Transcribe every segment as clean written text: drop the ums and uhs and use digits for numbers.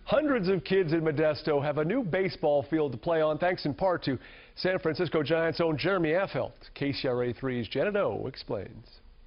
Hundreds of kids in Modesto have a new baseball field to play on, thanks in part to San Francisco Giants' own Jeremy Affeldt. KCRA 3's Janet O explains.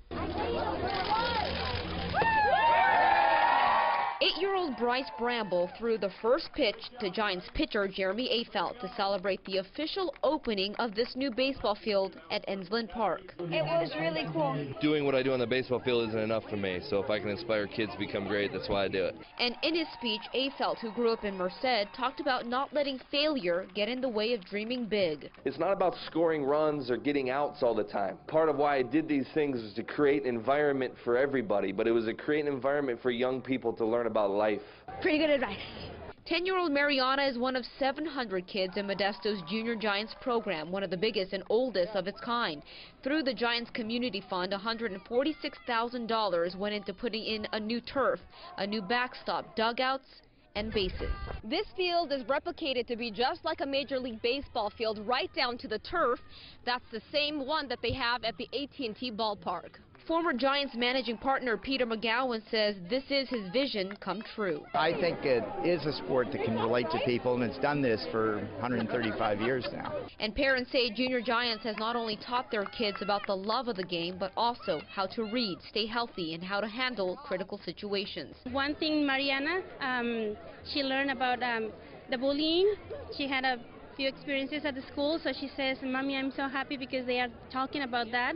8-year-old Bryce Bramble threw the first pitch to Giants pitcher Jeremy Affeldt to celebrate the official opening of this new baseball field at Ensland Park. It was really cool. Doing what I do on the baseball field isn't enough for me, so if I can inspire kids to become great, that's why I do it. And in his speech, Affeldt, who grew up in Merced, talked about not letting failure get in the way of dreaming big. It's not about scoring runs or getting outs all the time. Part of why I did these things was to create an environment for everybody, but it was to create an environment for young people to learn about life. Pretty good advice. 10-year-old Mariana is one of 700 kids in Modesto's Junior Giants program, one of the biggest and oldest of its kind. Through the Giants Community Fund, $146,000 went into putting in a new turf, a new backstop, dugouts, and bases. This field is replicated to be just like a Major League Baseball field, right down to the turf. That's the same one that they have at the AT&T ballpark. Former Giants managing partner Peter McGowan says this is his vision come true. I think it is a sport that can relate to people, and it's done this for 135 years now. And parents say Junior Giants has not only taught their kids about the love of the game, but also how to read, stay healthy, and how to handle critical situations. One thing, Mariana, she learned about the bullying. She had a few experiences at the school, so she says, "Mommy, I'm so happy because they are talking about that."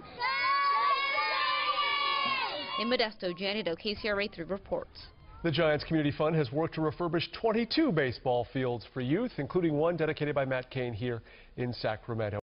In Modesto, Janet O, KCRA 3 reports. The Giants Community Fund has worked to refurbish 22 baseball fields for youth, including one dedicated by Matt Cain here in Sacramento.